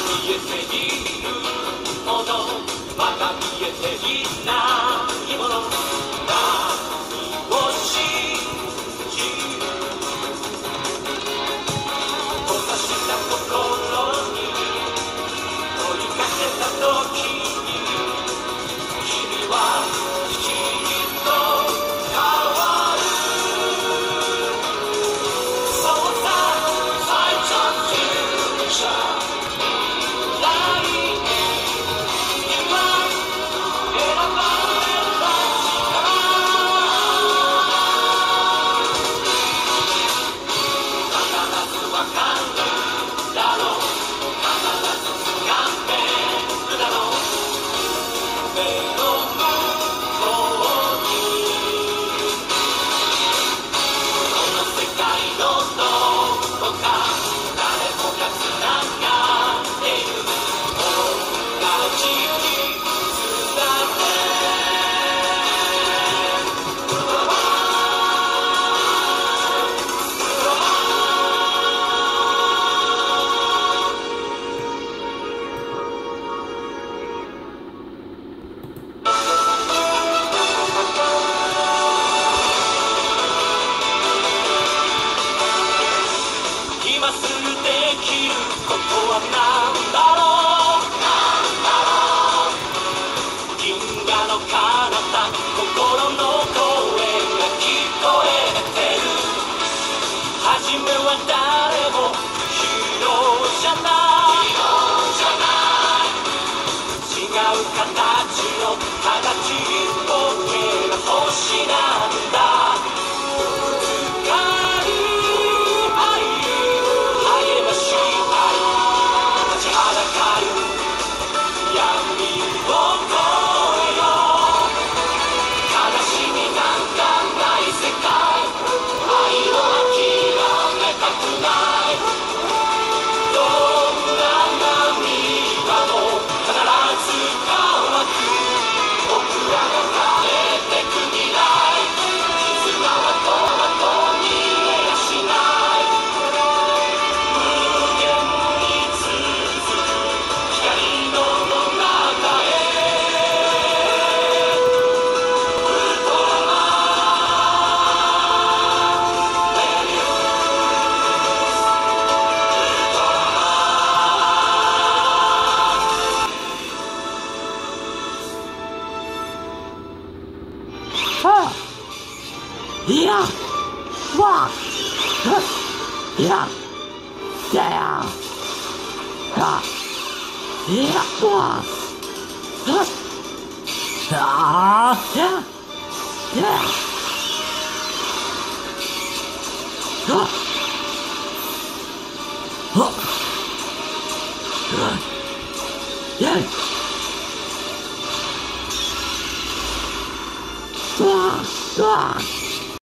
見えているものまだ見えていないもの何を信じ閉ざした心に問いかけた時に君はきっと変わるそうさ最長フューチャー来年には選ばれた力必ずわかるだろう必ず掴めるだろう目の向こうにこの世界のどこか誰もがつながっている同じ絆で今すぐできることは何だろう銀河の彼方心の声が聞こえてる初めは誰もヒーローじゃない違う形のただちっぽけな星なんだいやわいやいやあいやわあいやいや